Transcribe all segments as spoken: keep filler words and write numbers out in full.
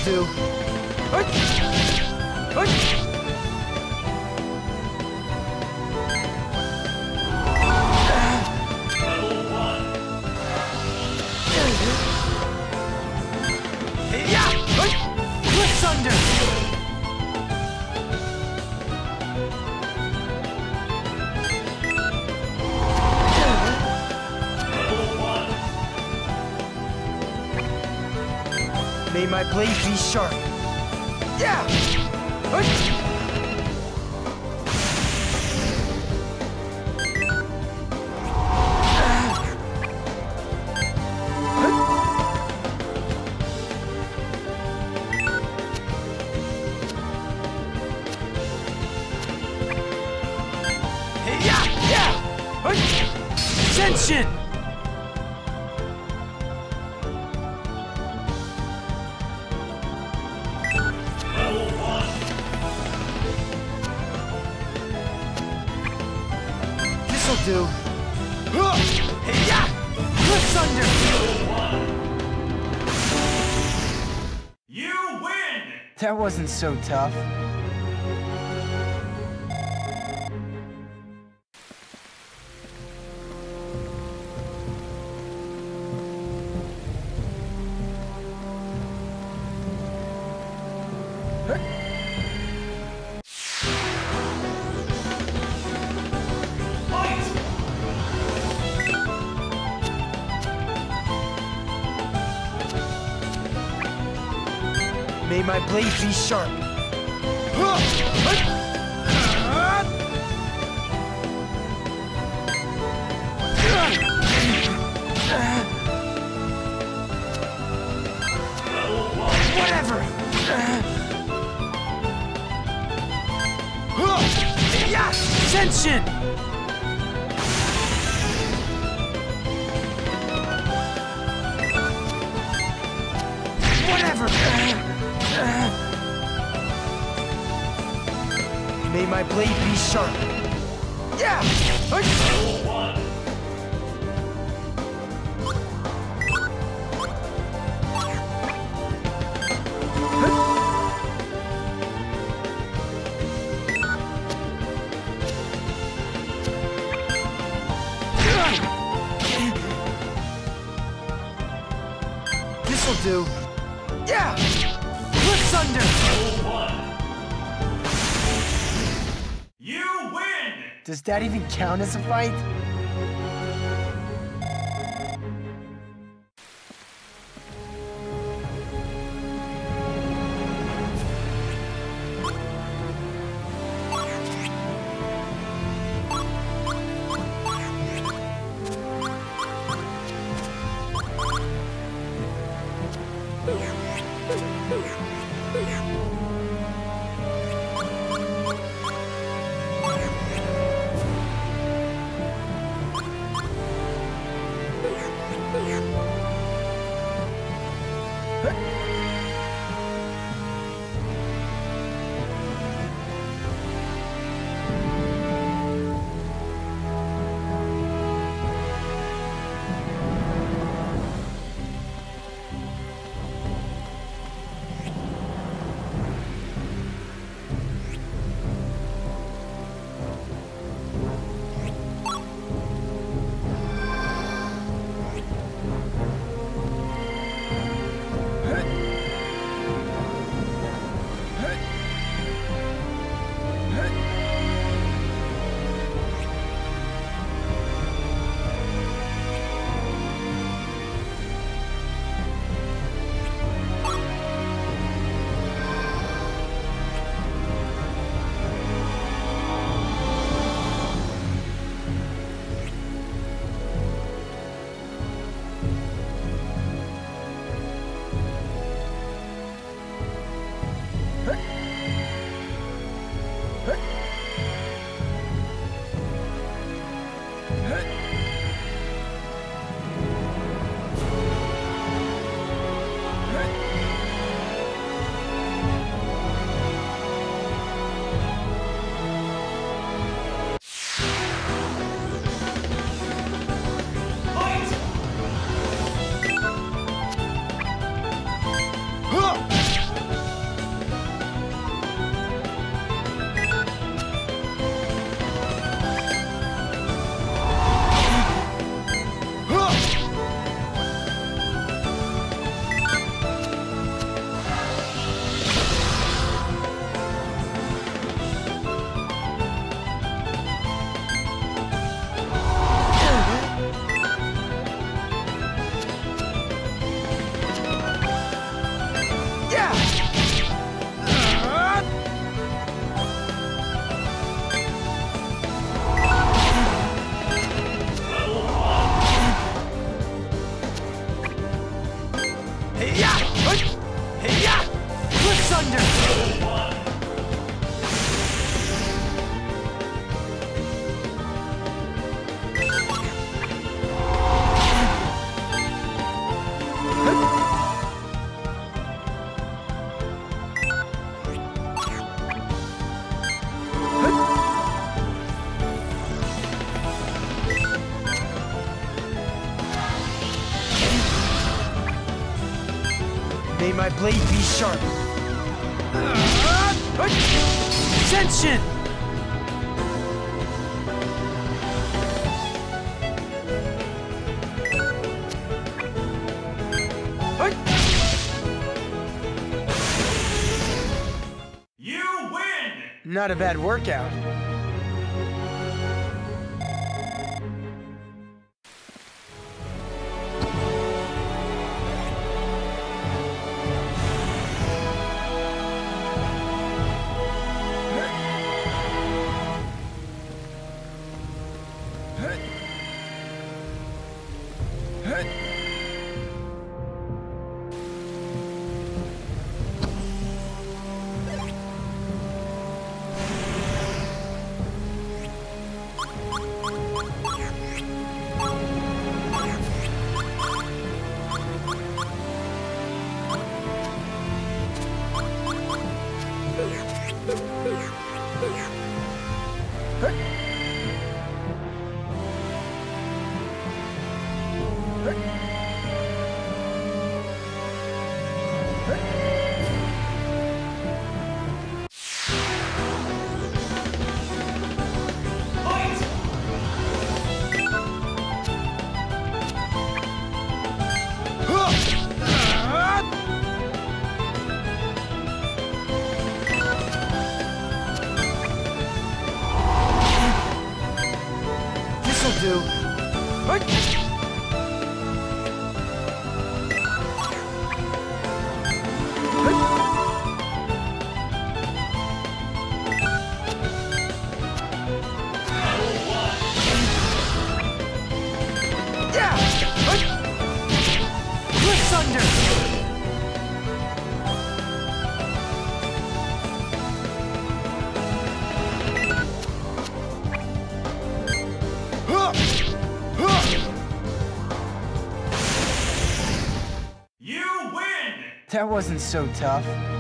do. Hut! Hut! Level one. Yeah! Hut! Cliff's under! May my blade be sharp. Yeah! Hut! Hey, yeah! Yeah! Hut! Ascension! This'll do. Hey, yeah! Cliff's under! You win! That wasn't so tough. May my blade be sharp. Whatever. Yeah! Ascension! Whatever. May my blade be sharp. Yeah! Level one. This'll do. Yeah! Cliff's under! Level one. You win! Does that even count as a fight? Thunder! May my blade be sharp. Tension! You win! Not a bad workout. This'll do. Yeah! Cliff Thunder! You win! That wasn't so tough.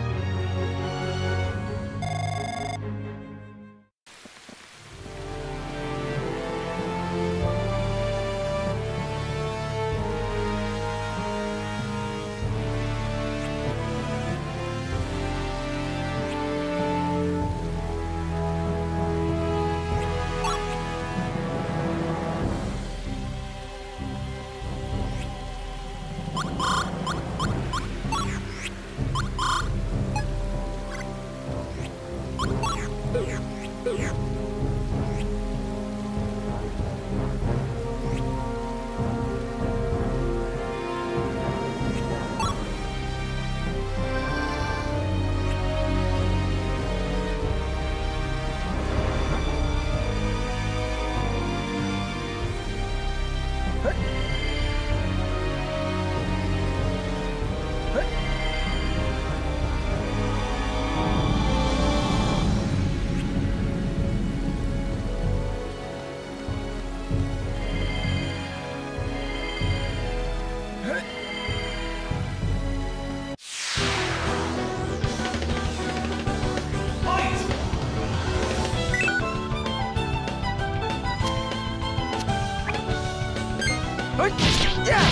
Yeah!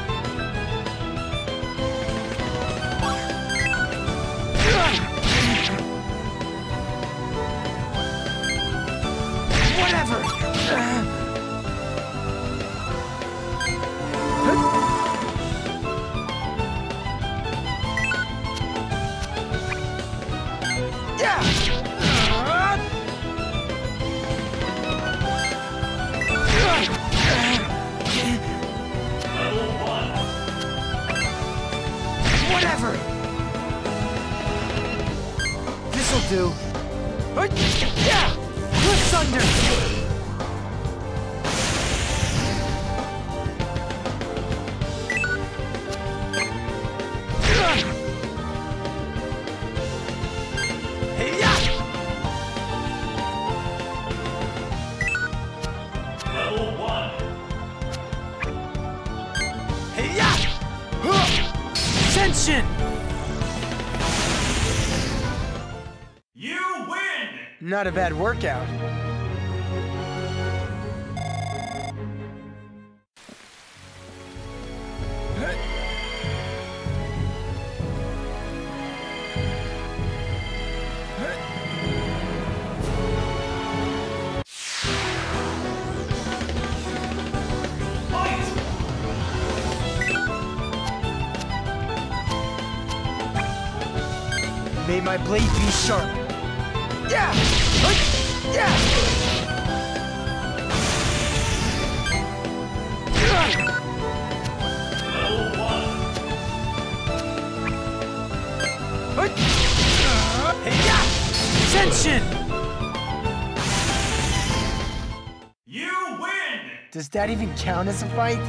Whatever! Yeah! Whatever! This'll do. Yeah! Cliff Thunder! Attention! You win! Not a bad workout. May my blade be sharp. Yeah! Hey! Yeah! Level one. Hey! Hey! Yeah! Attention! You win! Does that even count as a fight?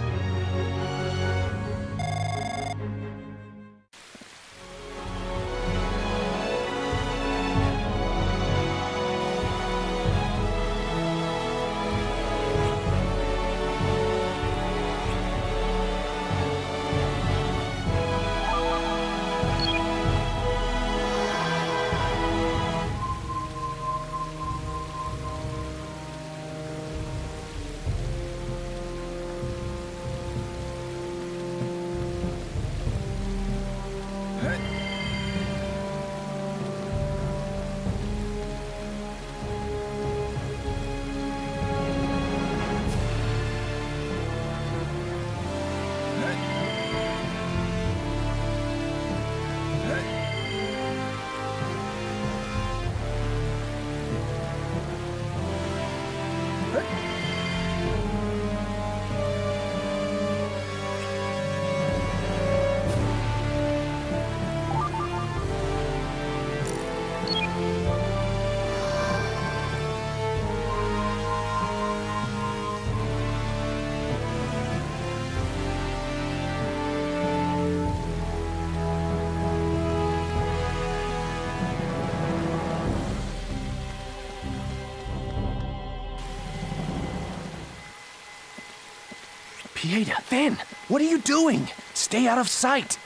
Pieta, Finn, what are you doing? Stay out of sight.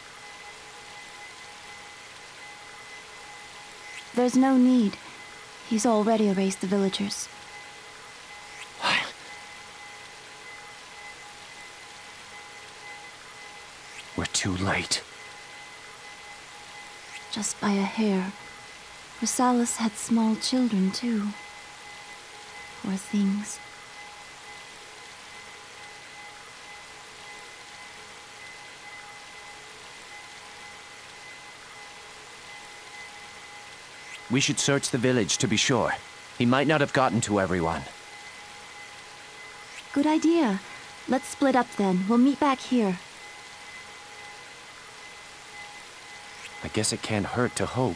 There's no need. He's already erased the villagers. We're too late. Just by a hair. Rosales had small children, too. Poor things. We should search the village to be sure. He might not have gotten to everyone. Good idea. Let's split up then. We'll meet back here. I guess it can't hurt to hope.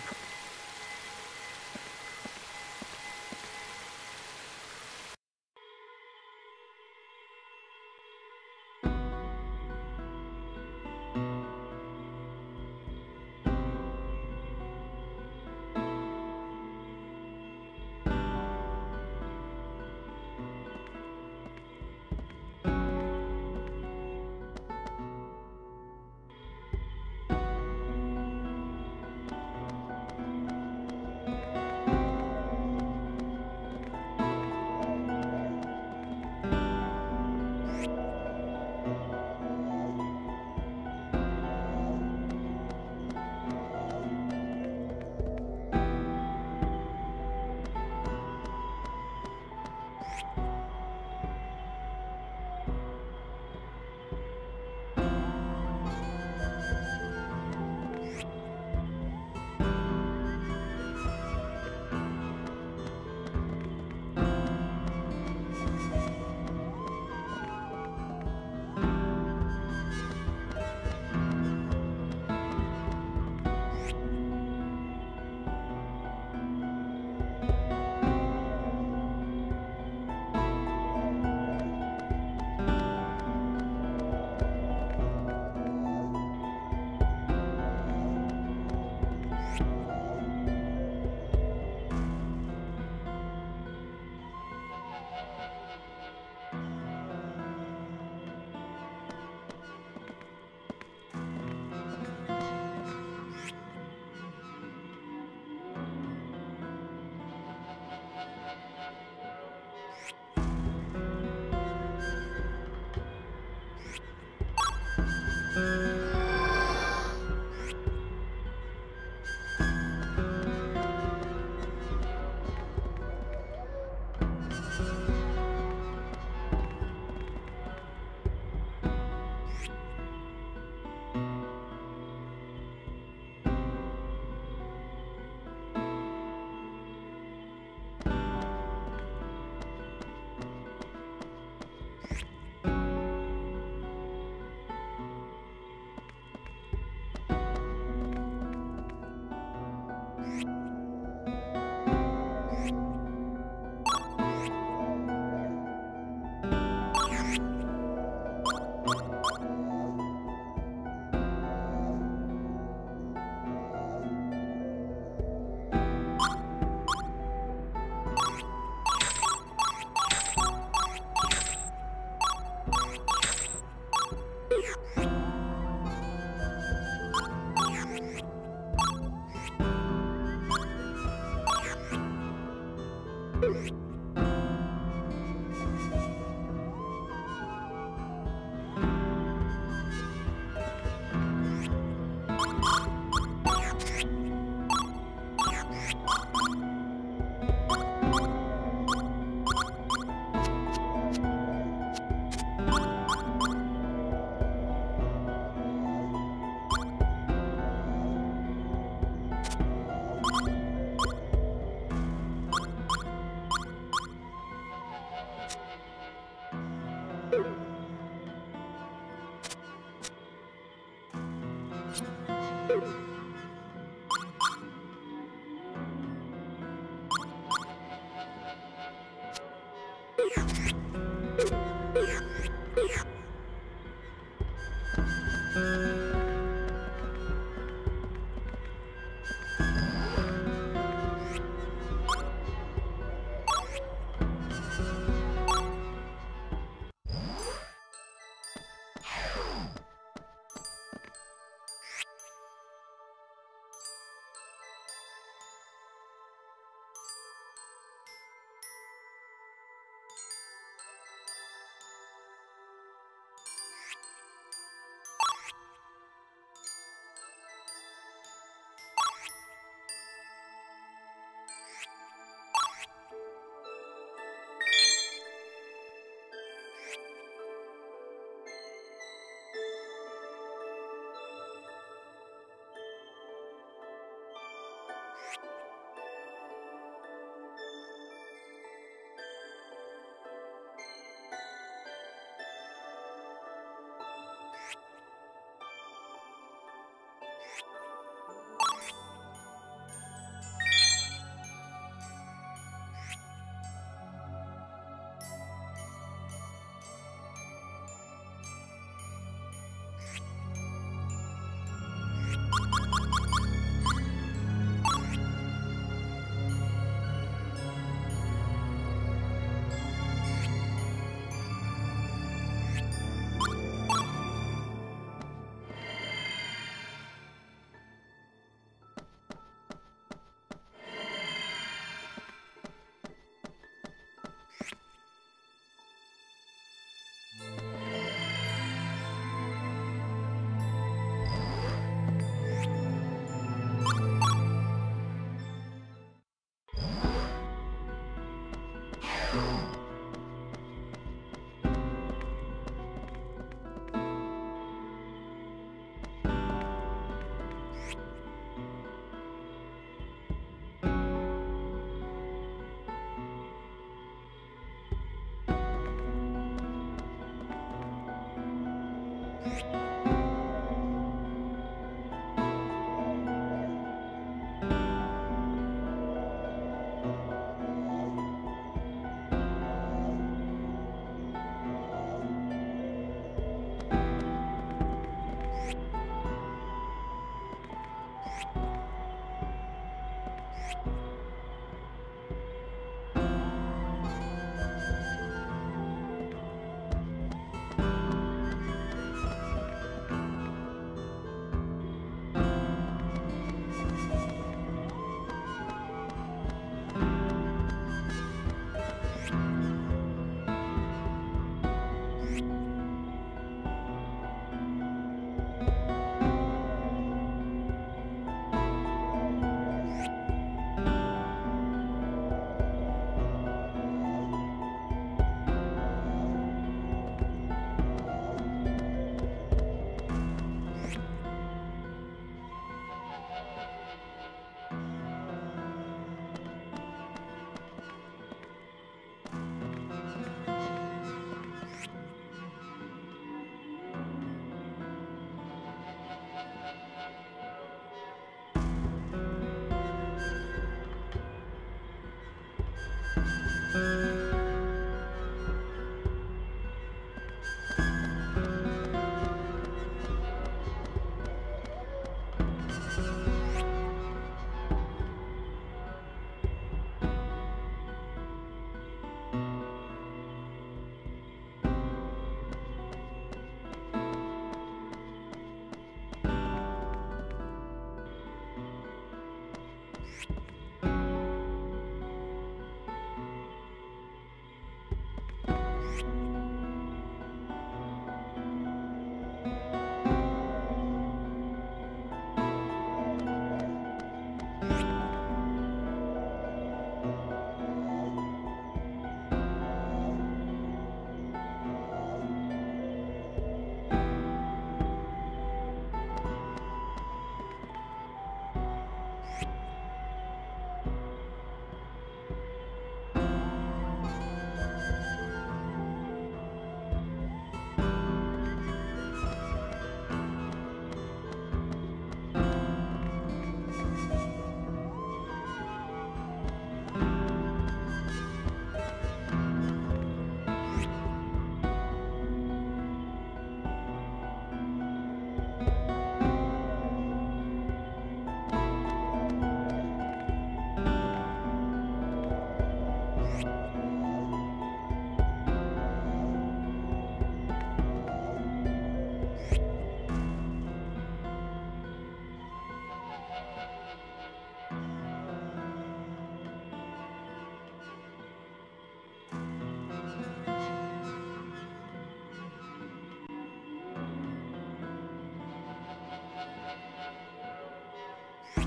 You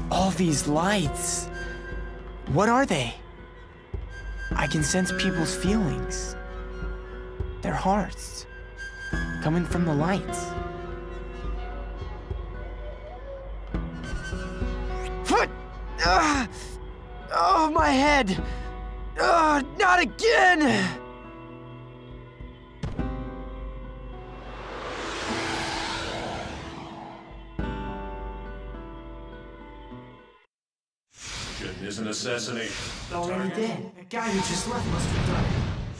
All these lights. What are they? I can sense people's feelings. Their hearts. Coming from the lights. What? Ah! Oh, my head! Oh, not again! Shouldn't is an assassination. Already dead. A guy who just left must have done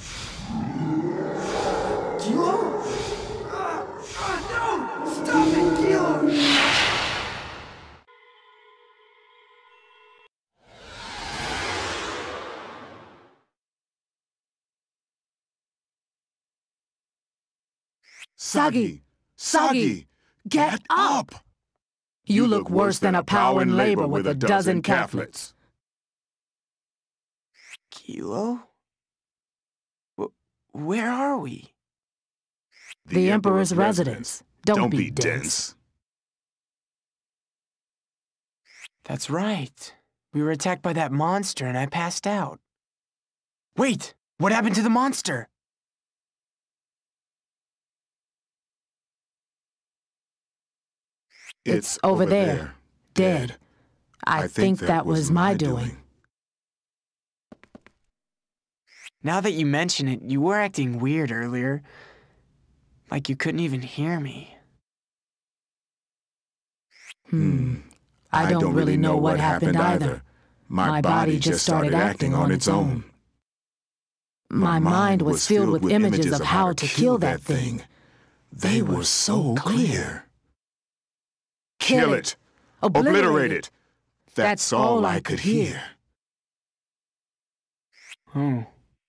it. Guillo? Uh, uh, no! Stop it, Guillo! Sagi! Sagi! Get up! You look worse than a pow in labor with a dozen Catholics. Guillo? W where are we? The Emperor's residence. Don't be dense. That's right. We were attacked by that monster and I passed out. Wait! What happened to the monster? It's over there, dead. I think that was my doing. Now that you mention it, you were acting weird earlier. Like you couldn't even hear me. Hmm. I don't really know what happened either. My body just started acting on its own. My mind was filled with images of how to kill that thing. They were so clear. Kill it! Obliterate it! That's all I could hear. Oh.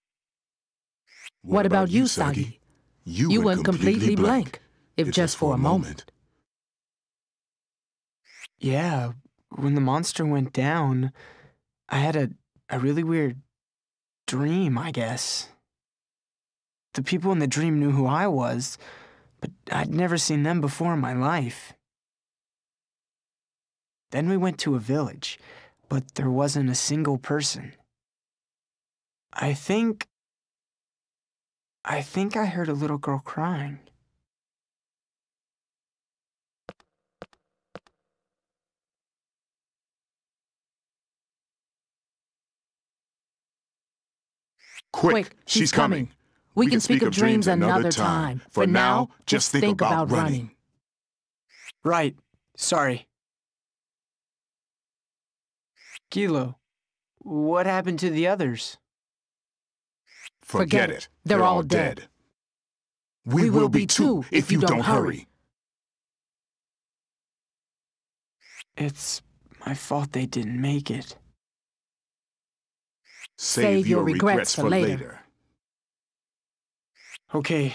What about you, Sagi? You went completely blank, if just for a moment. Yeah, when the monster went down, I had a, a really weird dream, I guess. The people in the dream knew who I was, but I'd never seen them before in my life. Then we went to a village, but there wasn't a single person. I think... I think I heard a little girl crying. Quick, she's coming. We can speak of dreams another time. For now, just think about running. Right. Sorry. Guillo, what happened to the others? Forget it. They're all dead. We will be too if you don't hurry. It's my fault they didn't make it. Save your regrets for later. Okay.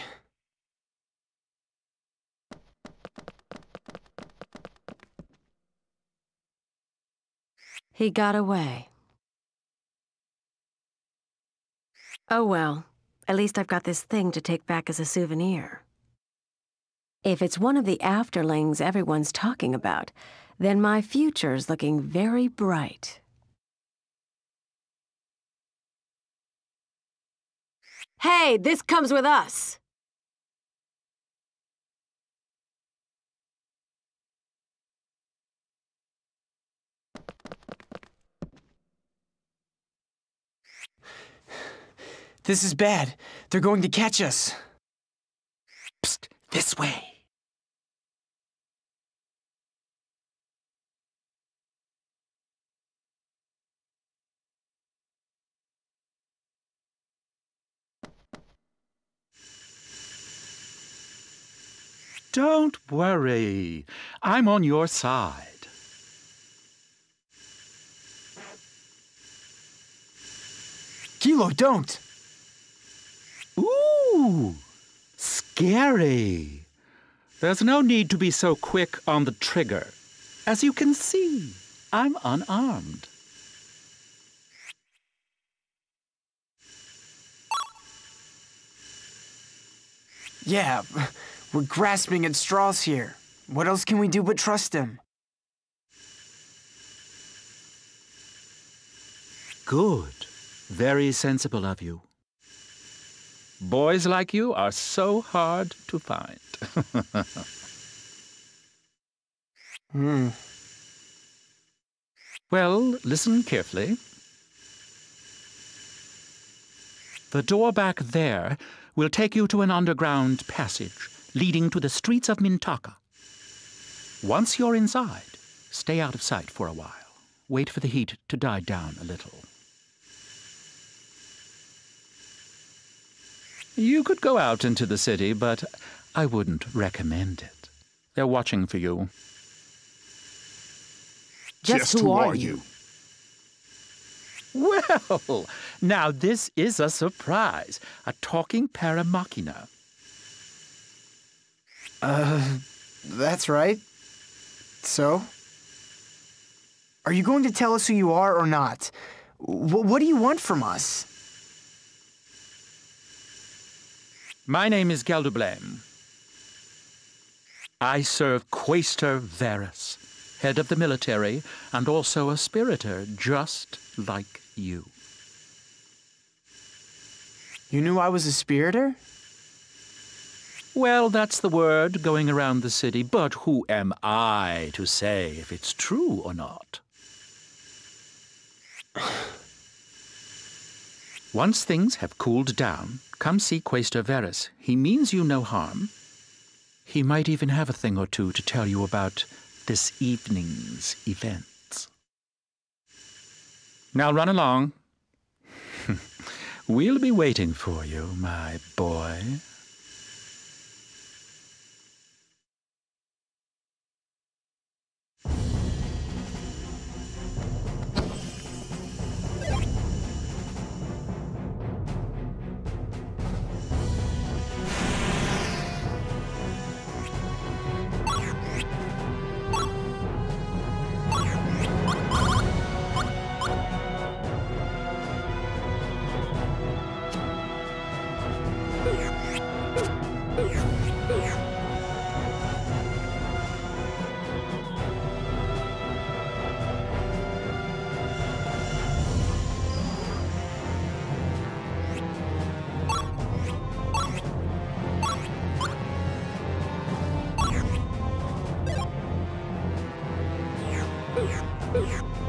He got away. Oh well, at least I've got this thing to take back as a souvenir. If it's one of the afterlings everyone's talking about, then my future's looking very bright. Hey, this comes with us! This is bad. They're going to catch us. Psst, this way. Don't worry. I'm on your side. Guillo, don't! Ooh, scary. There's no need to be so quick on the trigger. As you can see, I'm unarmed. Yeah, we're grasping at straws here. What else can we do but trust him? Good. Very sensible of you. Boys like you are so hard to find. Hmm. Well, listen carefully. The door back there will take you to an underground passage leading to the streets of Mintaka. Once you're inside, stay out of sight for a while. Wait for the heat to die down a little. You could go out into the city, but I wouldn't recommend it. They're watching for you. Just, Just who, who are, are you? Well, now this is a surprise. A talking paramachina. Uh, that's right. So? Are you going to tell us who you are or not? W- what do you want from us? My name is Geldublem. I serve Quaestor Varus, head of the military, and also a spiritor, just like you. You knew I was a spiritor? Well, that's the word going around the city, but who am I to say if it's true or not? Once things have cooled down, come see Quaestor Varus. He means you no harm. He might even have a thing or two to tell you about this evening's events. Now run along. We'll be waiting for you, my boy. Yeah.